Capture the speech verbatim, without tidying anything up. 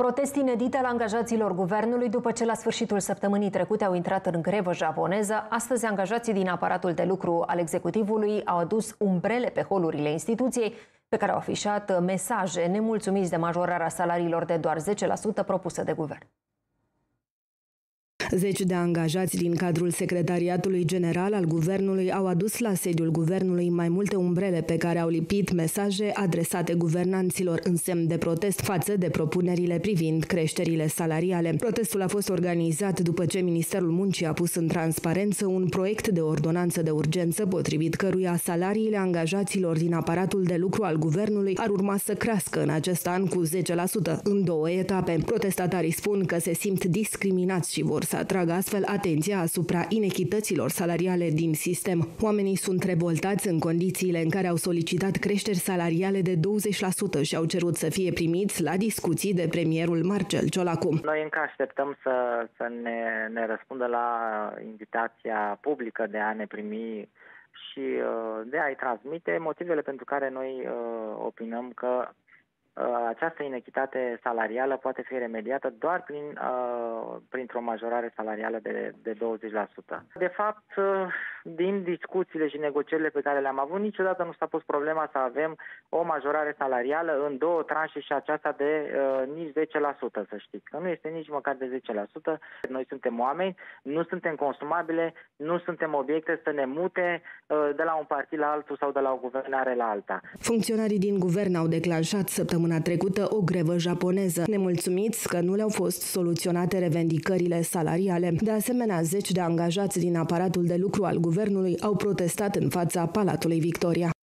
Protest inedit al angajaților guvernului după ce la sfârșitul săptămânii trecute au intrat în grevă japoneză. Astăzi, angajații din aparatul de lucru al executivului au adus umbrele pe holurile instituției, pe care au afișat mesaje nemulțumiți de majorarea salariilor de doar zece la sută propusă de guvern. Zeci de angajați din cadrul Secretariatului General al Guvernului au adus la sediul Guvernului mai multe umbrele pe care au lipit mesaje adresate guvernanților în semn de protest față de propunerile privind creșterile salariale. Protestul a fost organizat după ce Ministerul Muncii a pus în transparență un proiect de ordonanță de urgență potrivit căruia salariile angajaților din aparatul de lucru al Guvernului ar urma să crească în acest an cu zece la sută, în două etape. Protestatarii spun că se simt discriminați și vor să atragă astfel atenția asupra inechităților salariale din sistem. Oamenii sunt revoltați în condițiile în care au solicitat creșteri salariale de douăzeci la sută și au cerut să fie primiți la discuții de premierul Marcel Ciolacu. Noi încă așteptăm să, să ne, ne răspundă la invitația publică de a ne primi și de a-i transmite motivele pentru care noi opinăm că această inechitate salarială poate fi remediată doar prin, uh, printr-o majorare salarială de, de douăzeci la sută. De fapt, uh, din discuțiile și negocierile pe care le-am avut, niciodată nu s-a pus problema să avem o majorare salarială în două tranșe și aceasta de uh, nici zece la sută, să știți. Că nu este nici măcar de zece la sută. Noi suntem oameni, nu suntem consumabile, nu suntem obiecte să ne mute uh, de la un partid la altul sau de la o guvernare la alta. Funcționarii din guvern au declanșat săptămâna trecută o grevă japoneză, nemulțumiți că nu le-au fost soluționate revendicările salariale. De asemenea, zeci de angajați din aparatul de lucru al guvernului au protestat în fața Palatului Victoria.